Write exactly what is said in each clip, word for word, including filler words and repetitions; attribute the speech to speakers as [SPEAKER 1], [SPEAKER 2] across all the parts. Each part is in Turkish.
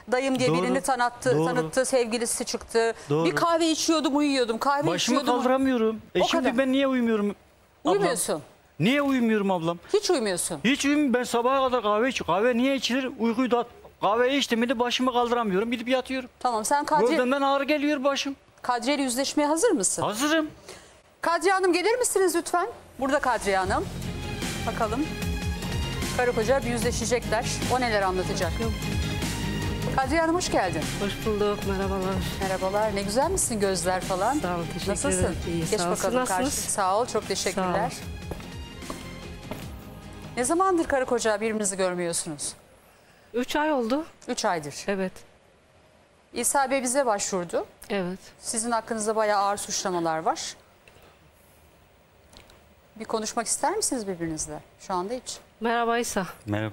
[SPEAKER 1] dayım diye
[SPEAKER 2] Doğru,
[SPEAKER 1] birini tanıttı,
[SPEAKER 2] doğru.
[SPEAKER 1] tanıttı, sevgilisi çıktı.
[SPEAKER 2] Doğru.
[SPEAKER 1] Bir kahve içiyordum, uyuyordum. Kahve
[SPEAKER 2] Başımı
[SPEAKER 1] içiyordum.
[SPEAKER 2] kaldıramıyorum. E
[SPEAKER 1] O
[SPEAKER 2] şimdi
[SPEAKER 1] kadar.
[SPEAKER 2] ben niye uyumuyorum? ablam?
[SPEAKER 1] Uyumuyorsun.
[SPEAKER 2] Niye uyumuyorum ablam?
[SPEAKER 1] Hiç uyumuyorsun.
[SPEAKER 2] Hiç uyumuyorum. Ben sabaha kadar kahve içiyorum. Kahve niye içilir? Uykuyu da kahve içtim mi de başımı kaldıramıyorum. Gidip yatıyorum.
[SPEAKER 1] Tamam, sen Kadriye,
[SPEAKER 2] Gövdemden ağrı geliyor başım.
[SPEAKER 1] Kadriye ile yüzleşmeye hazır mısın?
[SPEAKER 2] Hazırım.
[SPEAKER 1] Kadriye Hanım gelir misiniz lütfen? Burada Kadriye Hanım. Bakalım. Karı koca bir yüzleşecekler. O neler anlatacak? Kadriye Hanım hoş geldin.
[SPEAKER 3] Hoş bulduk, merhabalar.
[SPEAKER 1] Merhabalar. Ne güzel misin gözler falan?
[SPEAKER 3] Sağ ol, teşekkür
[SPEAKER 1] Nasılsın?
[SPEAKER 3] ederim. İyi,
[SPEAKER 1] Geç
[SPEAKER 3] sağ ol.
[SPEAKER 1] bakalım
[SPEAKER 3] Siz
[SPEAKER 1] karşı.
[SPEAKER 3] nasılsınız?
[SPEAKER 1] Sağ ol, çok teşekkürler.
[SPEAKER 3] Sağ
[SPEAKER 1] Ne zamandır karı koca birbirinizi görmüyorsunuz?
[SPEAKER 3] Üç ay oldu.
[SPEAKER 1] Üç aydır.
[SPEAKER 3] Evet,
[SPEAKER 1] İsa Bey bize başvurdu.
[SPEAKER 3] evet.
[SPEAKER 1] Sizin hakkınızda bayağı ağır suçlamalar var. Bir konuşmak ister misiniz birbirinizle? Şu anda hiç.
[SPEAKER 3] Merhaba İsa.
[SPEAKER 2] Merhaba.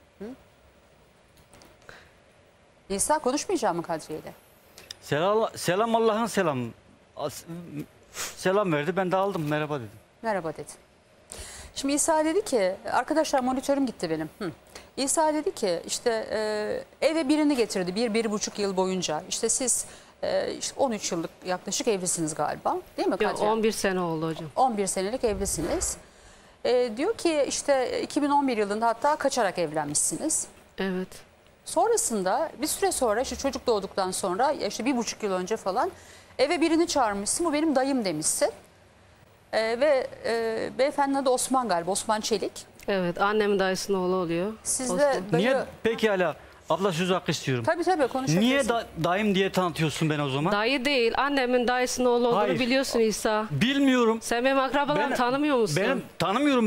[SPEAKER 1] İsa konuşmayacak mı Kadriye ile?
[SPEAKER 2] Selam, selam Allah'ın selamı. As- Selam verdi, ben de aldım. Merhaba dedim.
[SPEAKER 1] Merhaba dedi. Şimdi İsa dedi ki, arkadaşlar monitörüm gitti benim. Hı. İsa dedi ki işte e, eve birini getirdi bir, bir buçuk yıl boyunca. İşte siz e, işte on üç yıllık yaklaşık evlisiniz galiba, değil mi
[SPEAKER 3] Yok,
[SPEAKER 1] Kadriye?
[SPEAKER 3] on bir sene oldu hocam.
[SPEAKER 1] on bir senelik evlisiniz. E, diyor ki işte iki bin on bir yılında hatta kaçarak evlenmişsiniz.
[SPEAKER 3] Evet.
[SPEAKER 1] Sonrasında bir süre sonra işte çocuk doğduktan sonra işte bir buçuk yıl önce falan eve birini çağırmışsın. Bu benim dayım demişsin. Ee, ve e, beyefendinin adı Osman galiba. Osman Çelik.
[SPEAKER 3] Evet, annemin dayısının oğlu oluyor.
[SPEAKER 1] Siz de
[SPEAKER 3] Osman.
[SPEAKER 1] dayı...
[SPEAKER 2] Niye? Pekala. Abla söz hakkı istiyorum.
[SPEAKER 1] Tabii tabii konuşabilirsin.
[SPEAKER 2] Niye da, dayım diye tanıtıyorsun beni o zaman?
[SPEAKER 3] Dayı değil, annemin dayısının oğlu olduğunu
[SPEAKER 2] Hayır.
[SPEAKER 3] biliyorsun İsa.
[SPEAKER 2] Bilmiyorum.
[SPEAKER 3] Sen benim akrabalarımı
[SPEAKER 2] Ben-
[SPEAKER 3] tanımıyor musun?
[SPEAKER 2] Benim tanımıyorum.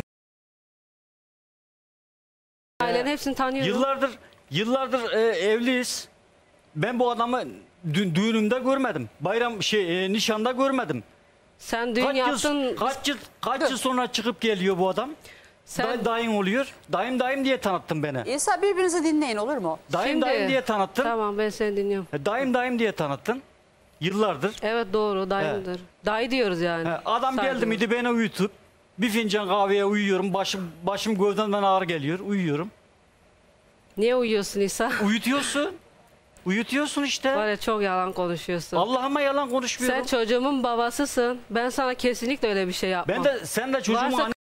[SPEAKER 3] Ailenin hepsini tanıyorum.
[SPEAKER 2] Yıllardır yıllardır e, evliyiz. Ben bu adamı dü- düğünümde görmedim. Bayram şey e, nişanda görmedim.
[SPEAKER 3] Sen düğün
[SPEAKER 2] Kaç
[SPEAKER 3] yaptın.
[SPEAKER 2] yıl kaç yıl kaç yıl sonra çıkıp geliyor bu adam?
[SPEAKER 3] Sen
[SPEAKER 2] Day, dayın oluyor. Dayım dayım diye tanıttın beni.
[SPEAKER 1] İsa birbirinizi dinleyin olur mu?
[SPEAKER 2] Dayım
[SPEAKER 3] Şimdi-
[SPEAKER 2] dayım diye tanıttın.
[SPEAKER 3] Tamam, ben seni dinliyorum.
[SPEAKER 2] E, Dayım dayım diye tanıttın. Yıllardır.
[SPEAKER 3] Evet, doğru, dayımdır. Dayı diyoruz yani.
[SPEAKER 2] He, adam
[SPEAKER 3] Saygı
[SPEAKER 2] geldi miydi beni uyutup bir fincan kahveye uyuyorum. Başım başım gövdemden ağır geliyor. Uyuyorum.
[SPEAKER 3] Niye uyuyorsun İsa?
[SPEAKER 2] Uyutuyorsun. Uyutuyorsun işte.
[SPEAKER 3] Var ya, çok yalan konuşuyorsun.
[SPEAKER 2] Allah'ıma yalan konuşmuyorum.
[SPEAKER 3] Sen çocuğumun babasısın. Ben sana kesinlikle öyle bir şey yapmam.
[SPEAKER 2] Ben de sen de çocuğumun
[SPEAKER 3] Varsa-
[SPEAKER 2] anne-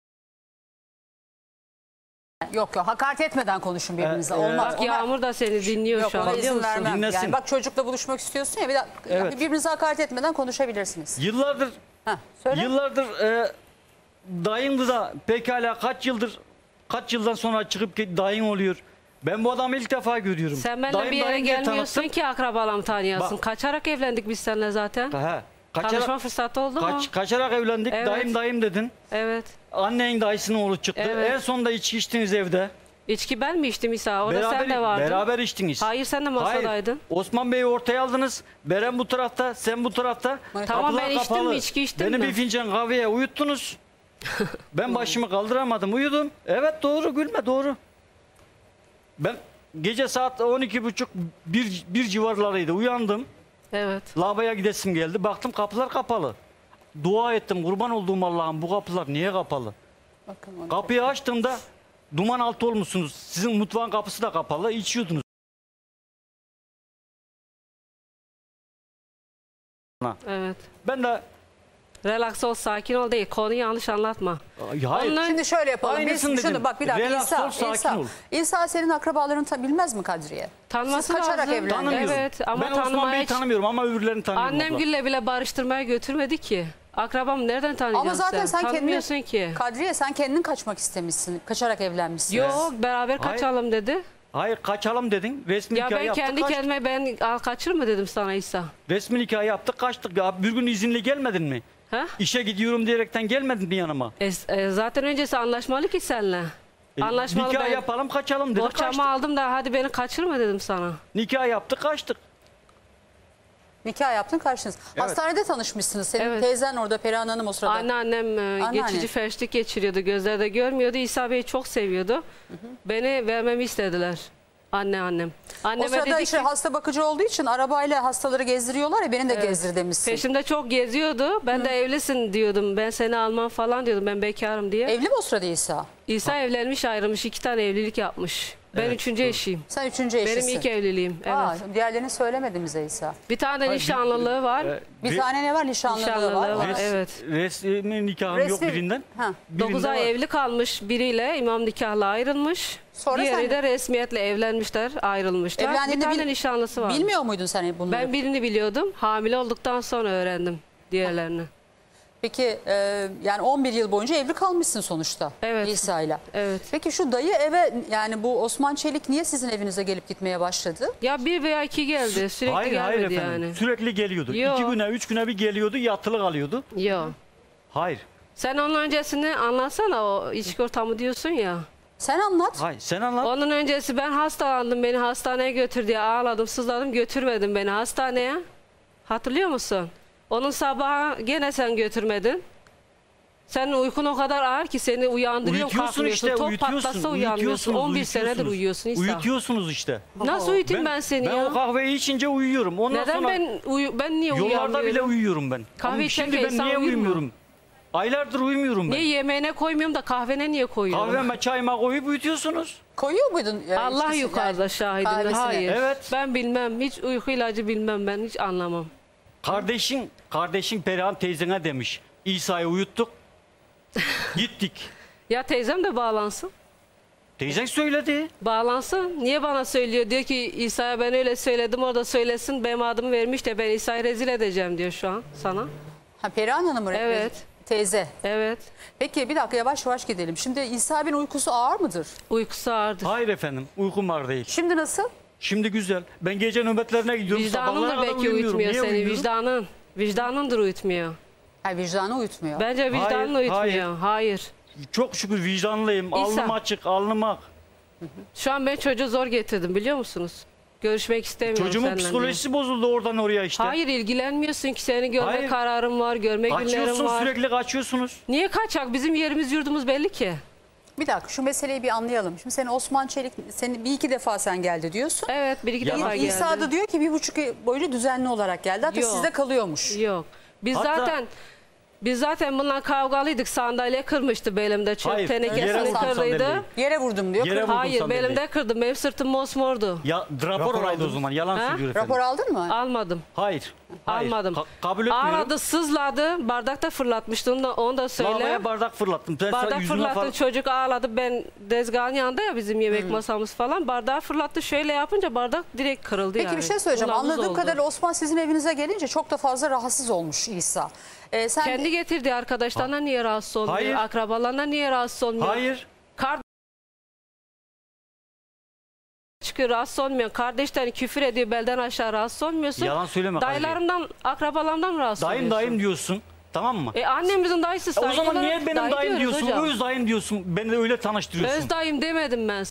[SPEAKER 1] Yok yok hakaret etmeden konuşun birbirinizle.
[SPEAKER 2] Ee, e,
[SPEAKER 1] Olmaz.
[SPEAKER 3] Bak,
[SPEAKER 1] Ona-
[SPEAKER 3] Yağmur da seni dinliyor
[SPEAKER 1] Yok
[SPEAKER 3] şu an,
[SPEAKER 1] ona
[SPEAKER 3] biliyor
[SPEAKER 1] izin
[SPEAKER 3] musun?
[SPEAKER 1] vermem.
[SPEAKER 2] Dinlesin.
[SPEAKER 1] Yani bak çocukla buluşmak istiyorsun ya bir de
[SPEAKER 2] Evet.
[SPEAKER 1] birbirinize hakaret etmeden konuşabilirsiniz.
[SPEAKER 2] yıllardır
[SPEAKER 1] Heh, söyle.
[SPEAKER 2] yıllardır e, dayımdı da pekala kaç yıldır kaç yıldan sonra çıkıp ki dayın oluyor. Ben bu adamı ilk defa görüyorum.
[SPEAKER 3] Sen benimle
[SPEAKER 2] Dayım,
[SPEAKER 3] bir yere
[SPEAKER 2] dayım diye
[SPEAKER 3] gelmiyorsun
[SPEAKER 2] tanıttın.
[SPEAKER 3] ki akrabalarımı tanıyasın.
[SPEAKER 2] Bak.
[SPEAKER 3] Kaçarak evlendik biz seninle zaten.
[SPEAKER 2] He,
[SPEAKER 3] Tanışma
[SPEAKER 2] kaçarak,
[SPEAKER 3] fırsatı oldu mu?
[SPEAKER 2] kaç, kaçarak evlendik.
[SPEAKER 3] Evet.
[SPEAKER 2] Dayım dayım dedin.
[SPEAKER 3] Evet.
[SPEAKER 2] Annenin dayısının oğlu çıktı.
[SPEAKER 3] Evet.
[SPEAKER 2] En sonunda içki içtiniz evde.
[SPEAKER 3] İçki ben mi içtim İsa? Orada
[SPEAKER 2] beraber,
[SPEAKER 3] sen de vardın.
[SPEAKER 2] Beraber içtiniz.
[SPEAKER 3] Hayır, sen de masadaydın.
[SPEAKER 2] Hayır. Osman Bey'i ortaya aldınız. Beren bu tarafta, sen bu tarafta.
[SPEAKER 1] Tamam,
[SPEAKER 2] Kapılar
[SPEAKER 3] ben içtim
[SPEAKER 2] kapalı.
[SPEAKER 3] mi, içki içtim
[SPEAKER 2] Beni
[SPEAKER 3] mi?
[SPEAKER 2] bir fincan kahveye uyuttunuz. Ben başımı kaldıramadım, uyudum. Evet doğru, gülme doğru. Ben gece saat on iki buçuk bir, bir civarlarıydı, uyandım.
[SPEAKER 3] Evet.
[SPEAKER 2] Lavaboya gidesim geldi. Baktım kapılar kapalı. Dua ettim, kurban olduğum Allah'ım bu kapılar niye kapalı?
[SPEAKER 1] Bakın onu.
[SPEAKER 2] Kapıyı açtığımda duman altı olmuşsunuz. Sizin mutfağın kapısı da kapalı. İçiyordunuz.
[SPEAKER 3] Evet.
[SPEAKER 2] Ben de
[SPEAKER 3] Relax ol, sakin ol değil. Konuyu yanlış anlatma.
[SPEAKER 2] Ay, hayır.
[SPEAKER 3] Onların-
[SPEAKER 1] Şimdi şöyle yapalım. Biz
[SPEAKER 2] Aynısını
[SPEAKER 1] şunu
[SPEAKER 2] dedim.
[SPEAKER 1] bak bir dakika
[SPEAKER 2] Relax
[SPEAKER 1] İsa,
[SPEAKER 2] ol, sakin
[SPEAKER 1] İsa,
[SPEAKER 2] ol.
[SPEAKER 1] İsa senin akrabalarını ta- bilmez mi Kadriye?
[SPEAKER 3] Tanıması
[SPEAKER 1] Siz kaçarak
[SPEAKER 3] lazım.
[SPEAKER 1] evlendiniz.
[SPEAKER 2] Tanımıyorum.
[SPEAKER 3] Evet, ama
[SPEAKER 2] ben Osman
[SPEAKER 3] tanımaya
[SPEAKER 2] Bey'i
[SPEAKER 3] hiç-
[SPEAKER 2] tanımıyorum ama öbürlerini tanıyorum.
[SPEAKER 3] Annem
[SPEAKER 2] abla.
[SPEAKER 3] Gül'le bile barıştırmaya götürmedi ki. Akrabam nereden tanıyacaksın
[SPEAKER 1] Ama zaten sen,
[SPEAKER 3] Tanımıyorsun
[SPEAKER 1] kendini,
[SPEAKER 3] ki.
[SPEAKER 1] Kadriye sen kendin kaçmak istemişsin. Kaçarak evlenmişsin.
[SPEAKER 3] Yok, beraber
[SPEAKER 2] Hayır.
[SPEAKER 3] kaçalım dedi.
[SPEAKER 2] Hayır kaçalım dedin. Resmi
[SPEAKER 3] Ya
[SPEAKER 2] nikahı
[SPEAKER 3] ben
[SPEAKER 2] yaptık
[SPEAKER 3] kendi
[SPEAKER 2] kaçtık.
[SPEAKER 3] kendime ben al kaçır mı dedim sana İsa?
[SPEAKER 2] Resmi nikahı yaptık kaçtık. Ya bir gün izinli gelmedin mi?
[SPEAKER 3] Ha?
[SPEAKER 2] İşe gidiyorum diyerekten gelmedin mi yanıma?
[SPEAKER 3] E, e, zaten öncesi anlaşmalı ki seninle.
[SPEAKER 2] E,
[SPEAKER 3] Anlaşmalı,
[SPEAKER 2] nikah
[SPEAKER 3] ben
[SPEAKER 2] yapalım kaçalım dedik kaçtık.
[SPEAKER 3] bohçamı aldım da hadi beni kaçırma dedim sana.
[SPEAKER 2] Nikah yaptık kaçtık.
[SPEAKER 1] Nikah yaptın karşınız.
[SPEAKER 2] Evet.
[SPEAKER 1] Hastanede tanışmışsınız. Senin
[SPEAKER 3] Evet.
[SPEAKER 1] teyzen orada Perihan Hanım o sırada.
[SPEAKER 3] Anneannem e,
[SPEAKER 1] Anneanne.
[SPEAKER 3] geçici felçlik geçiriyordu. Gözlerde görmüyordu. İsa Bey'i çok seviyordu. Hı hı. Beni vermemi istediler. Anne annem.
[SPEAKER 1] O
[SPEAKER 3] Anneme
[SPEAKER 1] sırada
[SPEAKER 3] dedi
[SPEAKER 1] işte
[SPEAKER 3] ki
[SPEAKER 1] hasta bakıcı olduğu için arabayla hastaları gezdiriyorlar ya beni de
[SPEAKER 3] Evet.
[SPEAKER 1] gezdir demişsin.
[SPEAKER 3] peşimde çok geziyordu. Ben de evlisin diyordum. Ben seni almam falan diyordum. Ben bekarım diye.
[SPEAKER 1] Evli mi o sırada İsa?
[SPEAKER 3] İsa evlenmiş, ayrılmış. iki tane evlilik yapmış. Ben
[SPEAKER 2] Evet,
[SPEAKER 3] üçüncü
[SPEAKER 2] doğru.
[SPEAKER 3] eşiyim.
[SPEAKER 1] Sen üçüncü eşisin.
[SPEAKER 3] Benim ilk evliliğim. Evet.
[SPEAKER 1] Aa, diğerlerini söylemedin bize İsa.
[SPEAKER 3] Bir tane
[SPEAKER 2] Hayır,
[SPEAKER 3] nişanlılığı var.
[SPEAKER 2] e,
[SPEAKER 1] Bir
[SPEAKER 2] re-
[SPEAKER 1] tane ne var? Nişanlılığı,
[SPEAKER 3] Nişanlılığı
[SPEAKER 1] var.
[SPEAKER 3] var.
[SPEAKER 2] res-
[SPEAKER 3] evet.
[SPEAKER 2] Resmi nikahım yok
[SPEAKER 1] Resmi-
[SPEAKER 2] birinden.
[SPEAKER 1] Ha.
[SPEAKER 2] Birinde
[SPEAKER 3] dokuz ay
[SPEAKER 2] var.
[SPEAKER 3] evli kalmış biriyle imam nikahla ayrılmış.
[SPEAKER 1] Sonra
[SPEAKER 3] Diğeri
[SPEAKER 1] sen-
[SPEAKER 3] de resmiyetle evlenmişler, ayrılmışlar.
[SPEAKER 1] Evlendiğinde
[SPEAKER 3] bir tane
[SPEAKER 1] bil-
[SPEAKER 3] nişanlısı var.
[SPEAKER 1] Bilmiyor muydun sen bunları?
[SPEAKER 3] Ben birini biliyordum. Hamile olduktan sonra öğrendim diğerlerini.
[SPEAKER 1] Peki e, yani on bir yıl boyunca evli kalmışsın sonuçta
[SPEAKER 3] Evet.
[SPEAKER 1] İsa'yla.
[SPEAKER 3] Evet.
[SPEAKER 1] Peki şu dayı eve, yani bu Osman Çelik niye sizin evinize gelip gitmeye başladı?
[SPEAKER 3] Ya bir veya iki geldi. Sürekli
[SPEAKER 2] Hayır hayır
[SPEAKER 3] gelmedi
[SPEAKER 2] efendim.
[SPEAKER 3] yani.
[SPEAKER 2] Sürekli geliyordu.
[SPEAKER 3] Yo.
[SPEAKER 2] İki güne, üç güne bir geliyordu, yatılı kalıyordu.
[SPEAKER 3] Yok.
[SPEAKER 2] Hayır.
[SPEAKER 3] Sen onun öncesini anlatsana, o ilişki ortamı diyorsun ya.
[SPEAKER 1] Sen anlat.
[SPEAKER 2] Hayır. Sen anlat.
[SPEAKER 3] Onun öncesi ben hastalandım, beni hastaneye götür diye ağladım, sızladım, götürmedin beni hastaneye. Hatırlıyor musun? Onun sabahı gene sen götürmedin. Senin uykun o kadar ağır ki seni uyandırıyor,
[SPEAKER 2] Uyutuyorsun
[SPEAKER 3] kalkmıyorsun.
[SPEAKER 2] işte,
[SPEAKER 3] Top
[SPEAKER 2] uyutuyorsun.
[SPEAKER 3] patlasa uyanmıyorsun.
[SPEAKER 2] uyutuyorsunuz,
[SPEAKER 3] on bir senedir
[SPEAKER 2] uyutuyorsunuz.
[SPEAKER 3] uyuyorsun İsa.
[SPEAKER 2] Uyutuyorsunuz işte.
[SPEAKER 3] Nasıl uyutayım ben, seni
[SPEAKER 2] ben
[SPEAKER 3] ya?
[SPEAKER 2] o kahveyi içince uyuyorum. Ondan
[SPEAKER 3] Neden
[SPEAKER 2] sonra
[SPEAKER 3] ben uyu ben niye
[SPEAKER 2] yollarda
[SPEAKER 3] uyuyamıyorum?
[SPEAKER 2] bile uyuyorum ben.
[SPEAKER 3] Kahve
[SPEAKER 2] Ama
[SPEAKER 3] içerken
[SPEAKER 2] şimdi ben
[SPEAKER 3] insan
[SPEAKER 2] niye
[SPEAKER 3] uyur mu?
[SPEAKER 2] uyumuyorum? Aylardır uyumuyorum ben.
[SPEAKER 3] Niye yemeğine koymuyorum da kahvene niye koyuyorum?
[SPEAKER 2] Kahveme çayıma koyup uyutuyorsunuz.
[SPEAKER 1] Koyuyor muydun? yani
[SPEAKER 3] Allah
[SPEAKER 1] işte-
[SPEAKER 3] yukarıda
[SPEAKER 1] yani
[SPEAKER 3] şahidim.
[SPEAKER 1] kahvesine?
[SPEAKER 3] Hayır.
[SPEAKER 2] Evet.
[SPEAKER 3] Ben bilmem. Hiç uyku ilacı bilmem ben. Hiç anlamam.
[SPEAKER 2] Kardeşin, kardeşin Perihan teyzene demiş. İsa'yı uyuttuk. Gittik.
[SPEAKER 3] Ya teyzem de bağlansın.
[SPEAKER 2] Teyzen söyledi.
[SPEAKER 3] Bağlansın. Niye bana söylüyor? Diyor ki İsa'ya ben öyle söyledim, o da söylesin. Benim adımı vermiş de ben İsa'yı rezil edeceğim diyor şu an sana.
[SPEAKER 1] Ha, Perihan Hanım mı?
[SPEAKER 3] Evet.
[SPEAKER 1] Teyze.
[SPEAKER 3] Evet.
[SPEAKER 1] Peki bir dakika yavaş yavaş gidelim. Şimdi İsa abinin uykusu ağır mıdır?
[SPEAKER 3] Uykusu ağırdır.
[SPEAKER 2] Hayır efendim, uykum var değil.
[SPEAKER 1] Şimdi nasıl?
[SPEAKER 2] Şimdi güzel. Ben gece nöbetlerine gidiyorum.
[SPEAKER 3] Vicdanın
[SPEAKER 2] sabahlara
[SPEAKER 3] da
[SPEAKER 2] kadar
[SPEAKER 3] belki
[SPEAKER 2] uyumuyorum.
[SPEAKER 3] uyutmuyor
[SPEAKER 2] Niye
[SPEAKER 3] seni.
[SPEAKER 2] uyumuyorum?
[SPEAKER 3] Vicdanın. Vicdanındır uyutmuyor.
[SPEAKER 1] Ha, vicdanı uyutmuyor.
[SPEAKER 3] Bence vicdanın
[SPEAKER 2] Hayır,
[SPEAKER 3] uyutmuyor. Hayır.
[SPEAKER 2] Çok şükür vicdanlıyım.
[SPEAKER 3] İsa.
[SPEAKER 2] Alnım açık, alnım ak.
[SPEAKER 3] Şu an ben çocuğu zor getirdim biliyor musunuz? Görüşmek istemiyorum
[SPEAKER 2] Çocuğumun
[SPEAKER 3] seninle.
[SPEAKER 2] psikolojisi bozuldu oradan oraya işte.
[SPEAKER 3] Hayır, ilgilenmiyorsun ki, seni görme
[SPEAKER 2] Hayır.
[SPEAKER 3] kararım var, görme günlerim
[SPEAKER 2] Kaçıyorsun,
[SPEAKER 3] var.
[SPEAKER 2] sürekli kaçıyorsunuz.
[SPEAKER 3] Niye kaçak? Bizim yerimiz yurdumuz belli ki.
[SPEAKER 1] Bir dakika şu meseleyi bir anlayalım. Şimdi senin Osman Çelik, seni bir iki defa sen geldi diyorsun.
[SPEAKER 3] Evet, bir iki
[SPEAKER 2] Yalan.
[SPEAKER 3] defa geldi.
[SPEAKER 1] İsa da diyor ki bir buçuk yıl boyunca düzenli olarak geldi. Hatta
[SPEAKER 3] Yok.
[SPEAKER 1] sizde kalıyormuş.
[SPEAKER 3] Yok. Biz
[SPEAKER 2] Hatta-
[SPEAKER 3] zaten biz zaten bununla kavgalıydık. Sandalye kırmıştı belimde. Çöp
[SPEAKER 2] Hayır,
[SPEAKER 1] yere
[SPEAKER 3] tenekesini
[SPEAKER 1] vurdun
[SPEAKER 3] kırdıydı.
[SPEAKER 2] sandalyeyi.
[SPEAKER 1] Yere vurdum diyor.
[SPEAKER 2] Yere
[SPEAKER 1] Kır-
[SPEAKER 2] vurdum
[SPEAKER 3] Hayır,
[SPEAKER 2] sandalyeyi.
[SPEAKER 3] belimde kırdım. Benim sırtım mosmordu.
[SPEAKER 2] Ya rapor
[SPEAKER 1] Rapor
[SPEAKER 2] olaydı o
[SPEAKER 1] aldın.
[SPEAKER 2] zaman. Yalan
[SPEAKER 3] Ha?
[SPEAKER 2] söylüyor efendim.
[SPEAKER 1] Rapor aldın mı?
[SPEAKER 3] Almadım.
[SPEAKER 2] Hayır. Hayır.
[SPEAKER 3] Almadım.
[SPEAKER 2] Ka- kabul etmiyorum.
[SPEAKER 3] Ağladı, sızladı. Bardakta fırlatmıştı. Onu da, onu da söyle.
[SPEAKER 2] Lavaboya bardak fırlattım. Ben
[SPEAKER 3] Bardak
[SPEAKER 2] yüzüme
[SPEAKER 3] fırlattı,
[SPEAKER 2] falan-
[SPEAKER 3] çocuk ağladı. Ben dezgahın yanında ya bizim yemek masamız falan. Bardağı fırlattı, şöyle yapınca bardak direkt kırıldı
[SPEAKER 1] Peki
[SPEAKER 3] yani.
[SPEAKER 1] bir şey söyleyeceğim.
[SPEAKER 3] Ulan buz
[SPEAKER 1] Anladığım
[SPEAKER 3] oldu.
[SPEAKER 1] kadarıyla Osman sizin evinize gelince çok da fazla rahatsız olmuş İsa. Ee, sen
[SPEAKER 3] Kendi getirdi, arkadaşlarına niye rahatsız olmuyor?
[SPEAKER 2] Hayır.
[SPEAKER 3] Akrabalarına niye rahatsız olmuyor?
[SPEAKER 2] Hayır.
[SPEAKER 3] Kar çıkıyor, rahatsız olmuyor. Kardeşlerini küfür ediyor, belden aşağı rahatsız olmuyorsun.
[SPEAKER 2] Yalan söyleme. Kadriye.
[SPEAKER 3] Dayılarımdan, akrabalarımdan rahatsız
[SPEAKER 2] Dayım
[SPEAKER 3] oluyorsun.
[SPEAKER 2] dayım diyorsun. Tamam mı?
[SPEAKER 3] E annemizin dayısı
[SPEAKER 2] E o
[SPEAKER 3] saygı
[SPEAKER 2] zaman
[SPEAKER 3] olarak
[SPEAKER 2] niye benim
[SPEAKER 3] dayı
[SPEAKER 2] dayım
[SPEAKER 3] diyoruz
[SPEAKER 2] diyorsun?
[SPEAKER 3] hocam.
[SPEAKER 2] Öz dayım diyorsun. Beni de öyle tanıştırıyorsun.
[SPEAKER 3] Öz dayım demedim ben.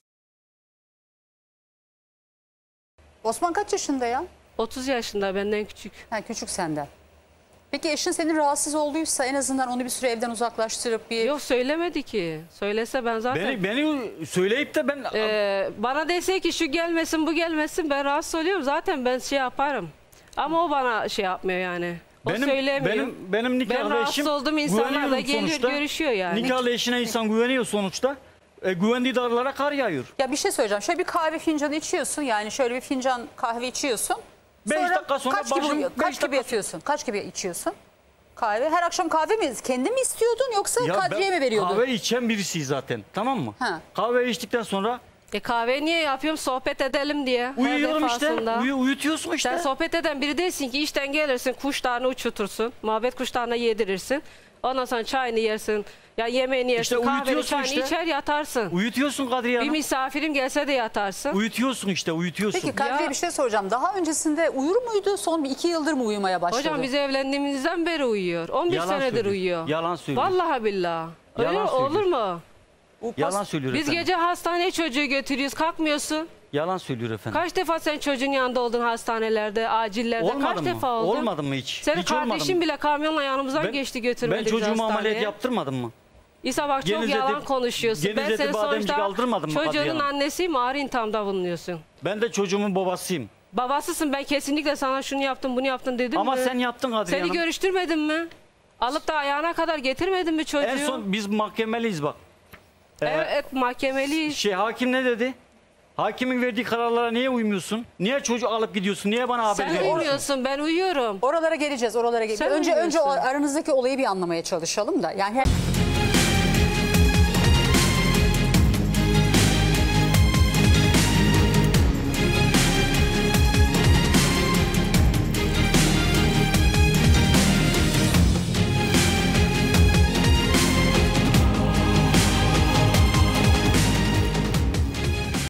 [SPEAKER 1] Osman kaç yaşında ya?
[SPEAKER 3] otuz yaşında, benden küçük.
[SPEAKER 1] Ha, küçük senden. Peki eşin senin rahatsız olduysa en azından onu bir süre evden uzaklaştırıp bir...
[SPEAKER 3] Yok, söylemedi ki. Söylese ben zaten...
[SPEAKER 2] Beni, beni söyleyip de ben...
[SPEAKER 3] Ee, bana dese ki şu gelmesin, bu gelmesin, ben rahatsız oluyorum. Zaten ben şey yaparım. Ama o bana şey yapmıyor yani. O
[SPEAKER 2] benim,
[SPEAKER 3] söylemiyor.
[SPEAKER 2] benim, benim nikahlı
[SPEAKER 3] Ben rahatsız
[SPEAKER 2] eşim...
[SPEAKER 3] olduğum insanlar da
[SPEAKER 2] güveniyorum
[SPEAKER 3] geliyor,
[SPEAKER 2] sonuçta.
[SPEAKER 3] görüşüyor yani.
[SPEAKER 2] Nikahlı eşine insan güveniyor sonuçta. E, güvendiği dağlara kar yağıyor.
[SPEAKER 1] Ya bir şey söyleyeceğim. Şöyle bir kahve fincanı içiyorsun. Yani şöyle bir fincan kahve içiyorsun.
[SPEAKER 2] Beş dakika sonra
[SPEAKER 1] kaç
[SPEAKER 2] başım-
[SPEAKER 1] gibi,
[SPEAKER 2] beş
[SPEAKER 1] kaç
[SPEAKER 2] dakika-
[SPEAKER 1] gibi yatıyorsun? Kaç gibi içiyorsun? Kahve. Her akşam kahve mi? Kendin mi istiyordun yoksa
[SPEAKER 2] Ya
[SPEAKER 1] Kadriye
[SPEAKER 2] ben
[SPEAKER 1] mi veriyordun?
[SPEAKER 2] kahve içen birisiyiz zaten. Tamam mı?
[SPEAKER 1] Ha.
[SPEAKER 2] Kahve içtikten sonra
[SPEAKER 3] E kahve niye yapıyorum? Sohbet edelim diye. Her
[SPEAKER 2] uyuyorum işte.
[SPEAKER 3] defasında.
[SPEAKER 2] Uyu, uyutuyorsun işte.
[SPEAKER 3] Sen sohbet eden biri değilsin ki, işten gelirsin, kuşlarını uçutursun, muhabbet kuşlarına yedirirsin. Ondan sonra çayını yersin, ya yemeğini yersin,
[SPEAKER 2] İşte
[SPEAKER 3] kahveni
[SPEAKER 2] uyutuyorsun
[SPEAKER 3] çayını
[SPEAKER 2] işte.
[SPEAKER 3] içer yatarsın.
[SPEAKER 2] Uyutuyorsun Kadriye
[SPEAKER 3] Bir
[SPEAKER 2] Hanım.
[SPEAKER 3] misafirim gelse de yatarsın.
[SPEAKER 2] Uyutuyorsun işte uyutuyorsun.
[SPEAKER 1] Peki Kadriye
[SPEAKER 3] Ya-
[SPEAKER 1] bir şey soracağım. Daha öncesinde uyur muydu? Son bir iki yıldır mı uyumaya başladı?
[SPEAKER 3] Hocam biz evlendiğimizden beri uyuyor. on bir
[SPEAKER 2] Yalan
[SPEAKER 3] senedir
[SPEAKER 2] söylüyor.
[SPEAKER 3] uyuyor.
[SPEAKER 2] Yalan söylüyor.
[SPEAKER 3] Vallahi billahi. Öyle
[SPEAKER 2] Yalan söylüyor.
[SPEAKER 3] olur mu?
[SPEAKER 2] Yalan söylüyor
[SPEAKER 3] Biz
[SPEAKER 2] efendim.
[SPEAKER 3] gece hastaneye çocuğu götürüyoruz, kalkmıyorsun.
[SPEAKER 2] Yalan söylüyor efendim.
[SPEAKER 3] Kaç defa sen çocuğun yanında oldun hastanelerde, acillerde?
[SPEAKER 2] Olmadı
[SPEAKER 3] Kaç
[SPEAKER 2] mı?
[SPEAKER 3] defa oldun?
[SPEAKER 2] Olmadı mı hiç?
[SPEAKER 3] Senin
[SPEAKER 2] hiç olmadı
[SPEAKER 3] kardeşin
[SPEAKER 2] mı?
[SPEAKER 3] bile kamyonla yanımızdan
[SPEAKER 2] Ben-
[SPEAKER 3] geçti,
[SPEAKER 2] Ben
[SPEAKER 3] götürmedi bizi
[SPEAKER 2] çocuğuma ameliyat
[SPEAKER 3] hastaneye.
[SPEAKER 2] yaptırmadım mı?
[SPEAKER 3] İsa bak çok
[SPEAKER 2] Genizeti-
[SPEAKER 3] yalan konuşuyorsun. Ben
[SPEAKER 2] Genizeti
[SPEAKER 3] senin
[SPEAKER 2] bademcik
[SPEAKER 3] sonuçta
[SPEAKER 2] aldırmadım mı Kadriye
[SPEAKER 3] çocuğunun
[SPEAKER 2] Hanım?
[SPEAKER 3] annesiyim, ağır ithamda bulunuyorsun.
[SPEAKER 2] Ben de çocuğumun babasıyım.
[SPEAKER 3] Babasısın, ben kesinlikle sana şunu yaptım, bunu yaptın dedim
[SPEAKER 2] Ama
[SPEAKER 3] mi?
[SPEAKER 2] sen yaptın Kadriye
[SPEAKER 3] Seni
[SPEAKER 2] Hanım.
[SPEAKER 3] görüştürmedin mi? Alıp da ayağına kadar getirmedin mi çocuğu?
[SPEAKER 2] En son biz mahkemeliyiz bak. Ee,
[SPEAKER 3] Evet, mahkemeli.
[SPEAKER 2] Şey hakim ne dedi? Hakimin verdiği kararlara niye uymuyorsun? Niye çocuğu alıp gidiyorsun? Niye bana haber
[SPEAKER 3] Sen
[SPEAKER 2] veriyorsun?
[SPEAKER 3] uymuyorsun, ben uyuyorum.
[SPEAKER 1] Oralara geleceğiz, oralara geleceğiz.
[SPEAKER 3] Sen
[SPEAKER 1] Önce önce o
[SPEAKER 3] uyuyorsun.
[SPEAKER 1] aranızdaki olayı bir anlamaya çalışalım da. Yani hep